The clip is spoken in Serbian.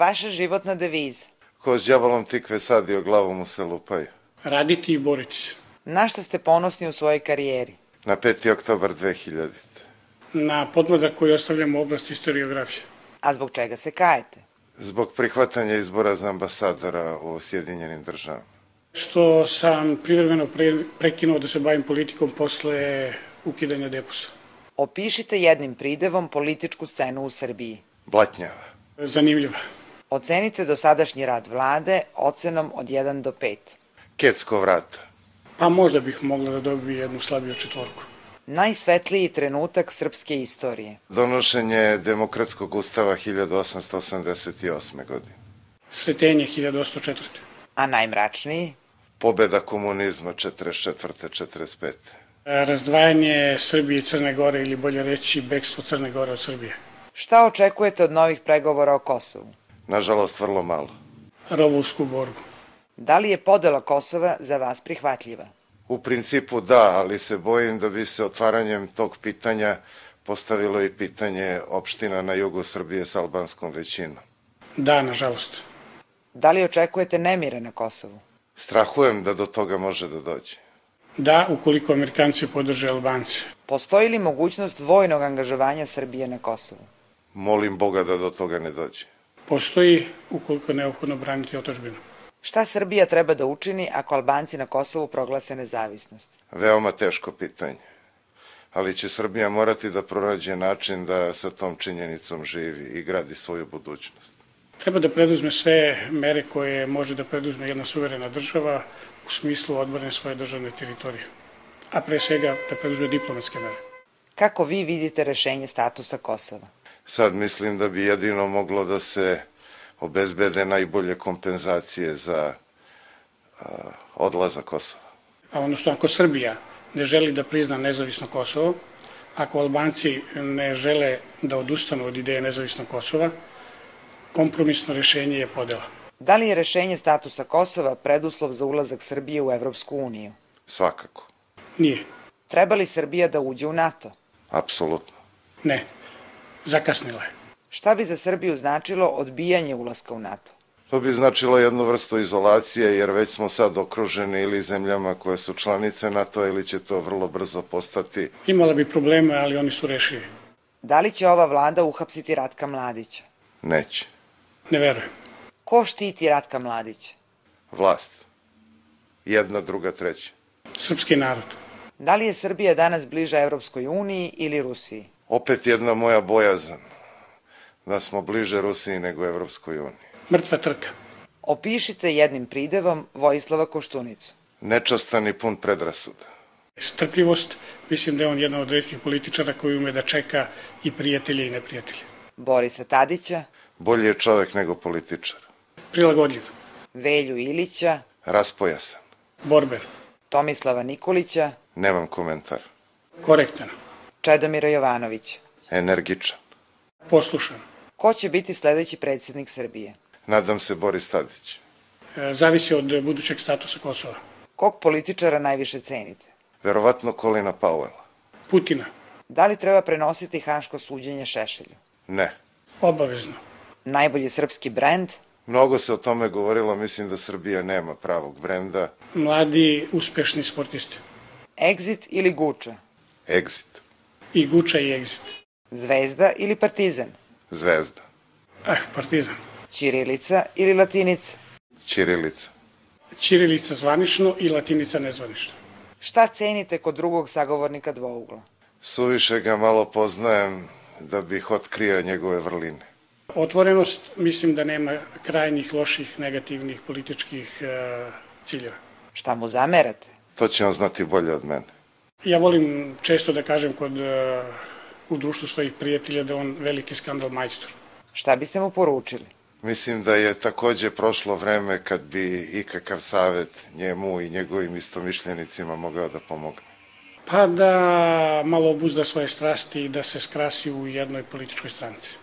Vaša životna deviza. Ko s đavolom tikve sadio, glavom mu se lupaju. Raditi i boriti se. Na što ste ponosni u svojoj karijeri? Na 5. oktobar 2000. Na podmladak koji ostavljamo u oblasti historiografije. A zbog čega se kajete? Zbog prihvatanja izbora za ambasadora u Sjedinjenim državama. Što sam privremeno prekinuo da se bavim politikom posle ukidanja deposa. Opišite jednim pridevom političku scenu u Srbiji. Blatnjava. Zanimljiva. Ocenite dosadašnji rad vlade ocenom od 1 do 5. Kecko vrata. Pa možda bih mogla da dobije jednu slabiju četvorku. Najsvetliji trenutak srpske istorije. Donošenje demokratskog ustava 1888. godine. Sretenje 1804. A najmračniji? Pobeda komunizma 44. 45. Razdvajanje Srbije i Crne Gore, ili bolje reći bekstvo Crne Gore od Srbije. Šta očekujete od novih pregovora o Kosovu? Nažalost, vrlo malo. Rovovsku borbu. Da li je podela Kosova za vas prihvatljiva? U principu da, ali se bojim da bi se otvaranjem tog pitanja postavilo i pitanje opština na jugu Srbije s albanskom većinom. Da, nažalost. Da li očekujete nemire na Kosovu? Strahujem da do toga može da dođe. Da, ukoliko Amerikanci podrže Albance. Postoji li mogućnost vojnog angažovanja Srbije na Kosovu? Molim Boga da do toga ne dođe. Postoji ukoliko je neophodno braniti otadžbinu. Šta Srbija treba da učini ako Albanci na Kosovu proglase nezavisnost? Veoma teško pitanje. Ali će Srbija morati da pronađe način da sa tom činjenicom živi i gradi svoju budućnost. Treba da preduzme sve mere koje može da preduzme jedna suverena država u smislu odbrane svoje državne teritorije. A pre svega da preduzme diplomatske mere. Kako vi vidite rešenje statusa Kosova? Sad mislim da bi jedino moglo da se obezbede najbolje kompenzacije za odlazak Kosova. A odnosno, ako Srbija ne želi da prizna nezavisno Kosovo, ako Albanci ne žele da odustanu od ideje nezavisnog Kosova, kompromisno rešenje je podela. Da li je rešenje statusa Kosova preduslov za ulazak Srbije u Evropsku uniju? Svakako. Nije. Treba li Srbija da uđe u NATO? Apsolutno. Ne. Zakasnila je. Šta bi za Srbiju značilo odbijanje ulaska u NATO? To bi značilo jednu vrstu izolacije, jer već smo sad okruženi ili zemljama koje su članice NATO ili će to vrlo brzo postati. Imala bi probleme, ali oni su rešili. Da li će ova vlada uhapsiti Ratka Mladića? Neće. Ne verujem. Ko štiti Ratka Mladića? Vlast. Jedna, druga, treća. Srpski narod. Da li je Srbija danas bliža Evropskoj uniji ili Rusiji? Opet jedna moja bojazan, da smo bliže Rusiji nego Evropskoj uniji. Mrtva trka. Opišite jednim pridevom Vojislava Koštunicu. Nečastan i pun predrasuda. Strpljivost, mislim da je on jedan od retkih političara koji ume da čeka i prijatelje i neprijatelje. Borisa Tadića. Bolji je čovek nego političar. Prilagodljiv. Velju Ilića. Raspojasan. Borber. Tomislava Nikolića. Nemam komentar. Korektan. Čedomira Jovanovića. Energičan. Poslušan. Ko će biti sledeći predsjednik Srbije? Nadam se Boris Tadić. Zavisi od budućeg statusa Kosova. Kog političara najviše cenite? Verovatno Colina Powella. Putina. Da li treba prenositi haško suđenje Šešelju? Ne. Obavezno. Najbolji srpski brend? Mnogo se o tome govorilo, mislim da Srbija nema pravog brenda. Mladi, uspešni sportisti. Exit ili Guča? Exit. I Guča i Exit. Zvezda ili Partizan? Zvezda. Partizan. Ćirilica ili latinica? Ćirilica. Ćirilica zvanično i latinica nezvanično. Šta cenite kod drugog sagovornika Dvougla? Suviše ga malo poznajem da bih otkrio njegove vrline. Otvorenost, mislim da nema krajnjih, loših, negativnih političkih ciljeva. Šta mu zamerate? To će on znati bolje od mene. Ja volim često da kažem u društvu svojih prijatelja da on veliki skandal majstor. Šta biste mu poručili? Mislim da je takođe prošlo vreme kad bi ikakav savet njemu i njegovim istomišljenicima mogao da pomogne. Pa da malo obuzda svoje strasti i da se skrasi u jednoj političkoj stranci.